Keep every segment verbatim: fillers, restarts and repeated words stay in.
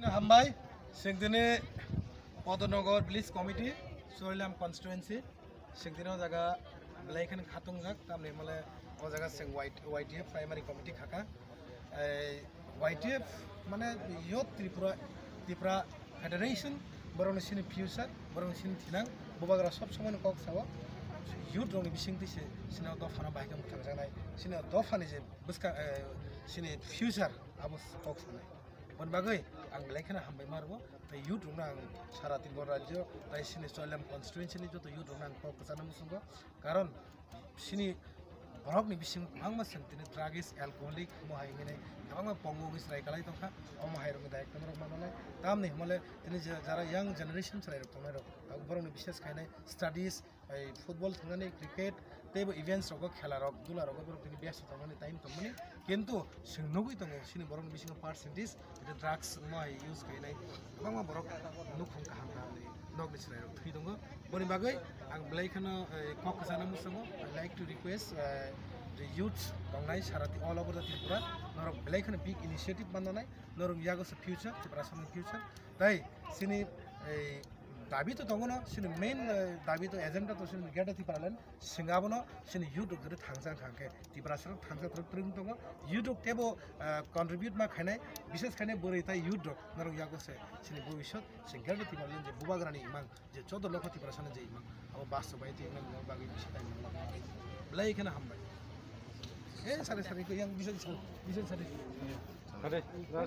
Hambai, Singdine Padmanagar Village Committee, Charilam constituency, Singdino jaga Laikhan Khatungjak, Tamni Male, Ozaga Sing White Ytf primary committee Khaka, Ytf Mana Youth Tripura Tripura Federation, Baronishin Future, Baronishin Tinang, Bubagra Sop Someone Cox Sawa. Youth only be sing this, Sino Dofana by him, Tanzania, Sino Dofan is a Buska, Sine future, I was Fox. One bagay, ang Laikana Hambai Marbo, the youth runang Sarati Borajo, the Sinistolam constituency to the youth runang Popasanamusungo, Garon, Sini Borogni Bishing, Angmas and Tragis, alcoholic, Mohimene, Yama Pongo is like a light of her, Omahiro, the Actor of Manole, Tamni Mole, Zara young generations, Tomero, Boroni Bishes kind of studies, football, cricket, table events of Halarok, Dula, the best of the time to money. Kento, Sinogi, Shin Boron Bishing percentage, the drugs, my use Kainai, Mama Borok, Nukum Kahanga, Noglis, Hidongo, Bonibagay, and Blakano, Kokasana Musango. I like to request the youths, Dongai, Sarati, all over the Tripura, nor Blakan big initiative Bandana, nor Yagos future, the Brasan future. They, Sini, Dabito Tongono, Shin main Dabito agenda to Shin get a Tipalan, Singabano, Shin you do the Tanzan Hanke, Tibrasal, Tanzan Trintongo, you do table contribute Makane, Bishes Kane Burita, you do, nor Yagos, Shin Buishot, Shin get a Tipalan, the Bubagrani man, the Chodo Local Tibrasan Jayman, our Basta by Timan, Blake and Hambai. Eh, sorry, sorry, young business, business. Ada,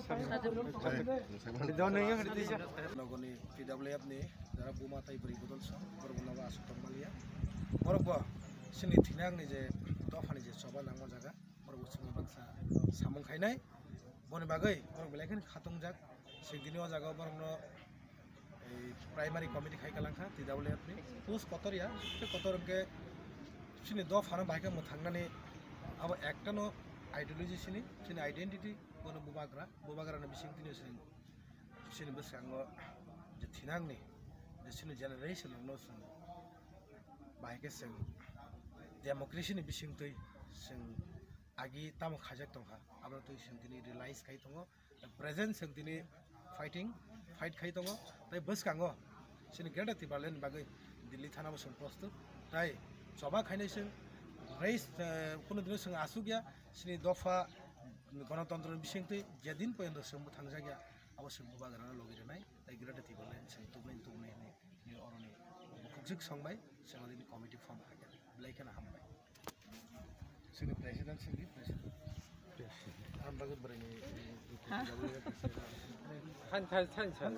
di dalam ni ada di sana. Logoni P W F ni, jara buma tai beri betul so, baru nawa asuk Malia. Baru apa? Sini tinang ni je, doa ni je, coba nangmo jaga, baru sini bangsa samung kai nai. Bone bagai, baru belakan khatung jak, segini o jaga baru no primary committee kai kalangka P W F ni. Pus kotor ya, ke kotor ke sini doa fana baik kan muthangna ni, अब actor नो ideology सिनी सिनी identity कोन बुबाग्रा बुबाग्रा न बिसिंग तिनो सिनी सिनी बसंगो जे थिनांग नि जे सिनी जनरेशन नो सन बाइके सं डेमोक्रेसी नि बिसिंग तै सं आगि ताम खाजक तंखा अब तो सिं तिनी रियलाइज खाइ तंगो प्रेजेंट सं तिनी फाइटिंग फाइट खाइ तंगो तै बसकांगो सिनी गेटा तिबालेन बागै दिल्ली थाना बसं प्रस्तुत तै सभा खाइनै सं race কোনো দিন সঙ্গে আসুক গিয়া সিনি দফা গণতন্ত্র বিষয়তে যেদিন পর্যন্ত সঙ্গ থাকজা গিয়া অবশ্যই বুবাগারা লগিরে নাই তাই গিরাটা থি বলেন সে তুবলাই তুবলাই নে নি অরনে খুবজিক সংবাই সামাদিন কমিটি ফর্ম থাকে লাইখানা হামবাই সিনি প্রেসিডেন্ট সিনি প্রেসিডেন্ট হামবাগত বরেনি থান থান থান থান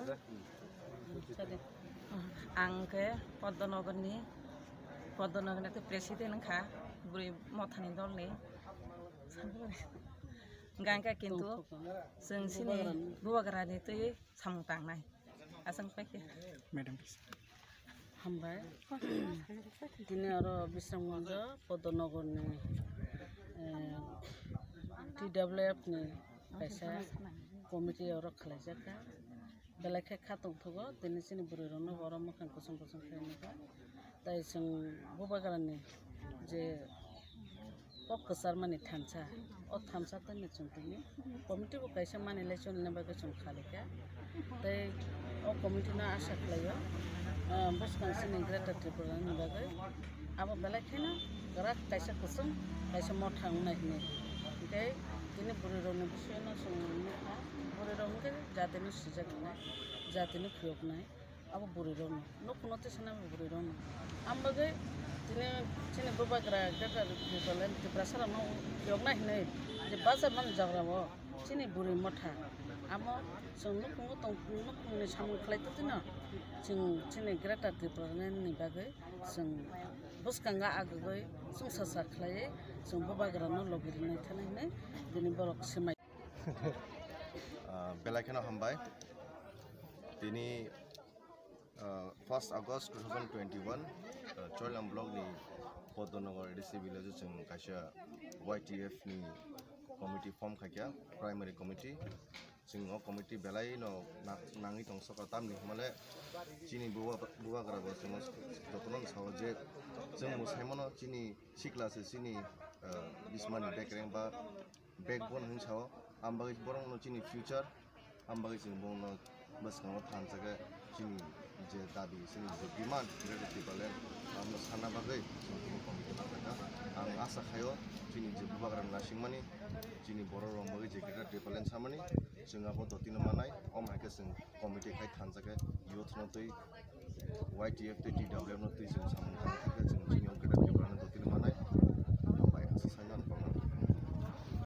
आंके पद्मनगरनि पद्मनगरनि प्रेसिडेंट खा बुरी मथानि दलनि गांका किन्तु जों सिनि बुबाग्रानि तै सामतांनाय आसाम पाइके मैडम हामबाय दिनै आरो बिस्रांगंज पद्मनगरनि टी डब्ल्यू एफ नि पैसा कमिटि आरो खालायजाखा बेलाखे खातों थगो दिनै सिनि बुरै रनो बर मखान कुसुम कुसुम खायनोखा ताइ जों बुबाग्रानि जे पक्कसार माने थानसा ओ थानसा तनि चुंतिनि कमिटि को कैसे माने इलेक्शन ने बागे चुं खालेका तै ओ कमिटि ना आशा खालायो बस कांसिनि ग्रेटर त्रिपुरा नि बागे अब बेलाखेना गरा कैसे कुसुम कैसे मथां नायनि ओके दिनै बुरै रनो बिसयनो सोंनो बुरै रनो के जातिनि सिजाखना जातिनि खयकनाय अब बुरै रनो न कुनोते सना बुरै रनो आम बागे दिनै सिनि बुबाग्रा ग्रेटर त्रिपुरा त्रिपुरा सारानो खयकनाय नै जे बाजार मान जाग्राबो सिनि बुरै मथा आमो जोंनो कुंगो तं कुंगो कुंगनि सामु खलायतो दिनो जों सिनि ग्रेटर त्रिपुरा नि बागे जों बुसकांगा आगै जों सासा खलायै जों बुबाग्रानो लगिरनाय थानायनै दिनै बरक सिमाय बेलाखेना हामबाय दिनै first August two thousand twenty-one Charilam block ni Padmanagar A D C village जों कायसा Y T F नि committee form खाया primary committee जों ओ committee बेलाय न नाङि तंस कताम नि माले चिनि बुवा बुवाग्रा जों जतन साव जे जों मुसायमन चिनि सिक्लासे चिनि बिस्मानि बेकरें बा बेकबोन हिंसाव आमबागै बरं न चिनि future हामबागै जों बुंनो बसगाव थांजागे जोंनि जे दाबि जोंनि जे डिमान्ड ग्रेड डिपार्टमेन्ट आमनो साना बागै जों कमिटि बागैना आं आसा खायो जोंनि जे बुबाग्रा नासिंमानि जोंनि बर' रंबागै जे ग्रेड डिपार्टमेन्ट सामानि जों आबो दतिनो मानाय अमायके जों कमिटि खाय थांजागे युथ नतै वाइटिएफ टे डिडब्लिउ नतै जों सामखां थाखाय जों